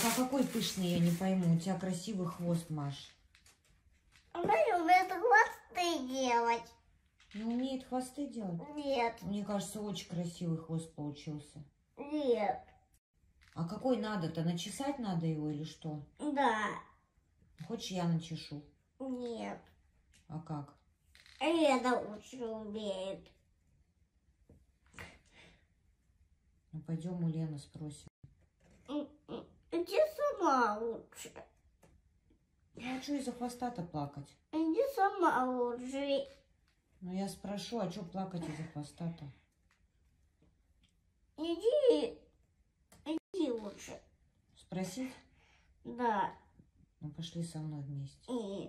а какой пышный, я не пойму. У тебя красивый хвост, Маш. Она умеет хвосты делать. Не умеет хвосты делать? Нет. Мне кажется, очень красивый хвост получился. Нет. А какой надо-то? Начесать надо его или что? Да. Хочешь, я начешу? Нет. А как? Лена лучше умеет. Ну, пойдем у Лены спросим. Иди сама лучше. Ну, а что из-за хвоста-то плакать? Иди сама лучше. Ну, я спрошу, а что плакать из-за хвоста-то? Иди лучше. Спросить? Да. Ну, пошли со мной вместе. И...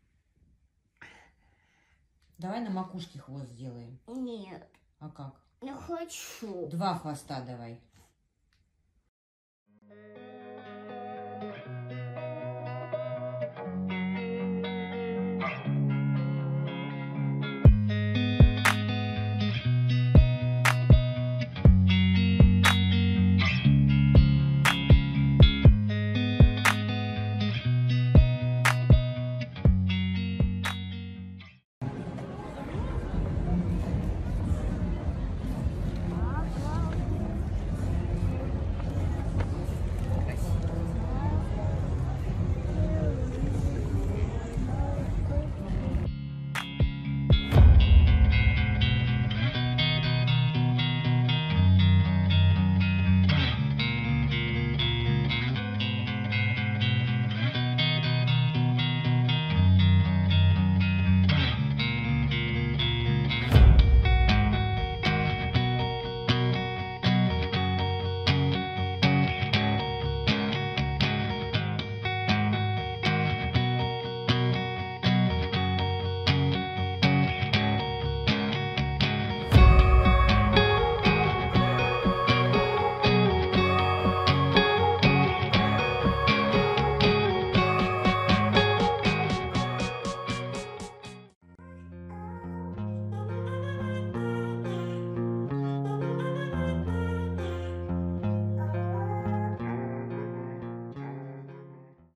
Давай на макушке хвост сделаем. Нет. А как? Не хочу. 2 хвоста давай.